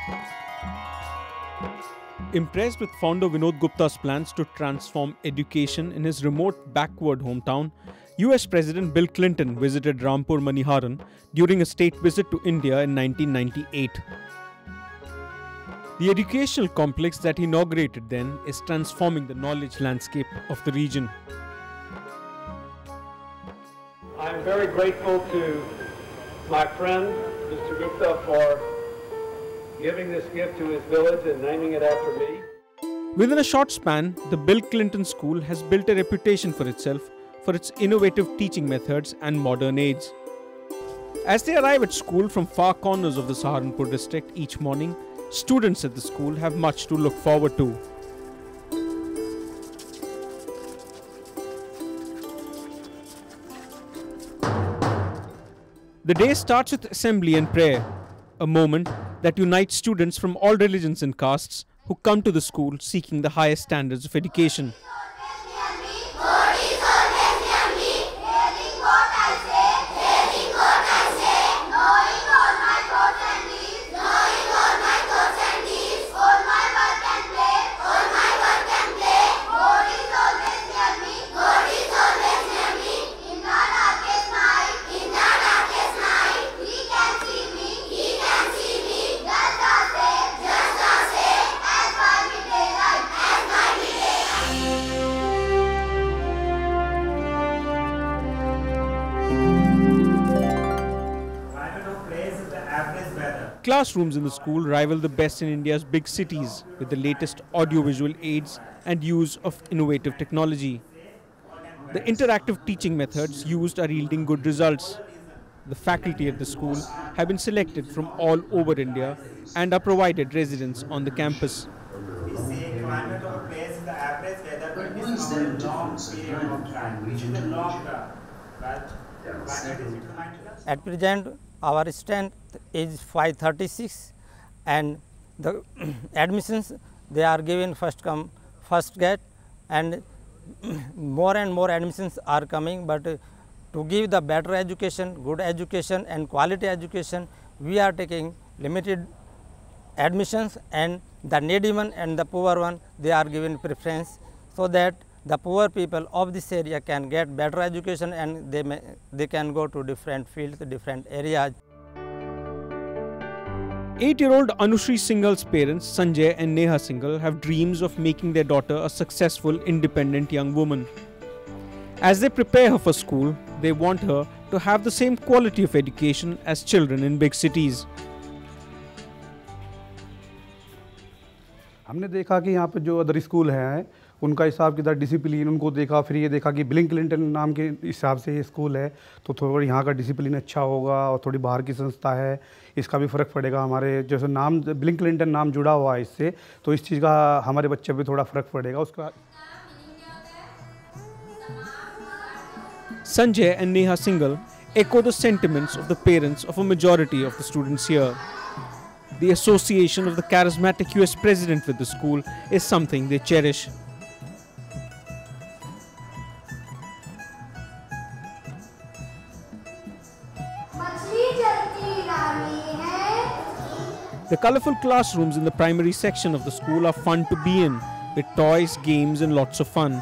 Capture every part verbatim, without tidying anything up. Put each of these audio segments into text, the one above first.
Impressed with founder Vinod Gupta's plans to transform education in his remote backward hometown, U S President Bill Clinton visited Rampur Maniharan during a state visit to India in nineteen ninety-eight. The educational complex that he inaugurated then is transforming the knowledge landscape of the region. I am very grateful to my friend, Mister Gupta, for giving this gift to his village and naming it after me. Within a short span, the Bill Clinton School has built a reputation for itself for its innovative teaching methods and modern aids. As they arrive at school from far corners of the Saharanpur district each morning, students at the school have much to look forward to. The day starts with assembly and prayer, a moment that unites students from all religions and castes who come to the school seeking the highest standards of education. Classrooms in the school rival the best in India's big cities with the latest audiovisual aids and use of innovative technology. The interactive teaching methods used are yielding good results. The faculty at the school have been selected from all over India and are provided residence on the campus. We say climate of a place is the average weather condition over a long period of time, which is a long term. But climate is determined. At present, our strength is five thirty-six, and the admissions, they are given first come first get, and more and more admissions are coming. But to give the better education, good education and quality education, we are taking limited admissions, and the needy one and the poor one, they are given preference, so that the poor people of this area can get better education and they may, they can go to different fields, different areas. Eight-year-old Anushri Singhal's parents, Sanjay and Neha Singhal, have dreams of making their daughter a successful, independent young woman. As they prepare her for school, they want her to have the same quality of education as children in big cities. हमने देखा कि यहाँ पे जो other school हैं उनका हिसाब किताब डिसिप्लिन उनको देखा, फिर ये देखा कि बिल क्लिंटन नाम के हिसाब से ये स्कूल है तो थोड़ा यहाँ का डिसिप्लिन अच्छा होगा और थोड़ी बाहर की संस्था है, इसका भी फ़र्क पड़ेगा। हमारे जैसे नाम बिल क्लिंटन नाम जुड़ा हुआ है इससे, तो इस चीज़ का हमारे बच्चे पे थोड़ा फ़र्क पड़ेगा उसका। Sanjay and Neha Singhal echo the sentiments of the parents of a majority of the students here. The association of the charismatic U S president with the school is something they cherish. The colorful classrooms in the primary section of the school are fun to be in, with toys, games and lots of fun.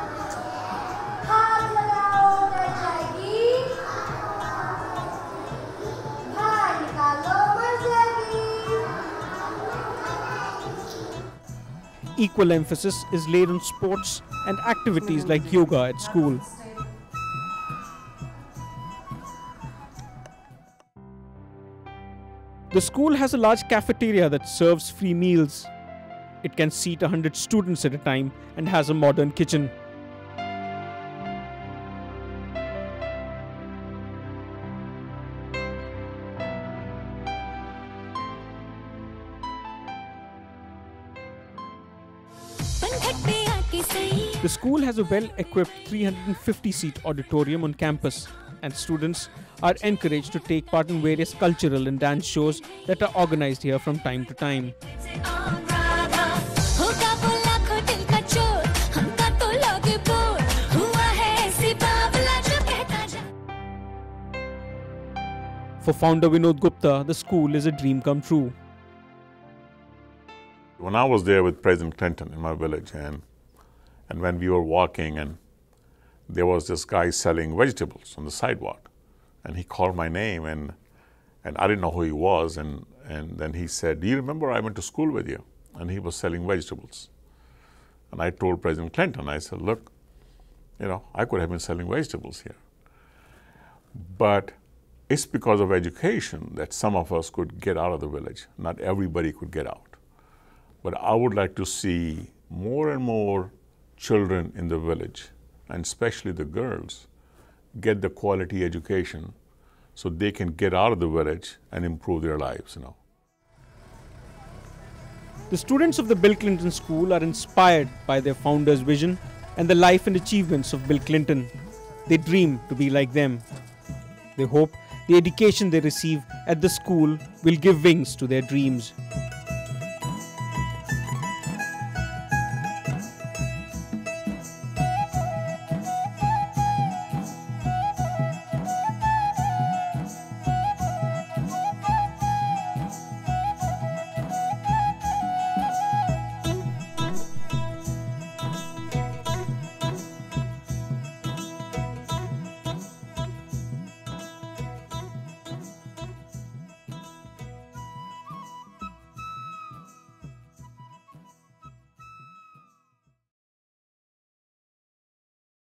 Equal emphasis is laid on sports and activities like yoga at school. The school has a large cafeteria that serves free meals. It can seat one hundred students at a time and has a modern kitchen. The school has a well-equipped three hundred fifty seat auditorium on campus, and students are encouraged to take part in various cultural and dance shows that are organized here from time to time. For founder Vinod Gupta, the school is a dream come true. When I was there with President Clinton in my village, and and when we were walking, and there was this guy selling vegetables on the sidewalk, and he called my name, and and I didn't know who he was, and and then he said, "Do you remember I went to school with you?" And he was selling vegetables. And I told President Clinton, I said, "Look, you know, I could have been selling vegetables here. But it's because of education that some of us could get out of the village. Not everybody could get out. But I would like to see more and more children in the village, and especially the girls, get the quality education so they can get out of the village and improve their lives, you know." The students of the Bill Clinton School are inspired by their founder's vision and the life and achievements of Bill Clinton. They dream to be like them. They hope the education they receive at the school will give wings to their dreams.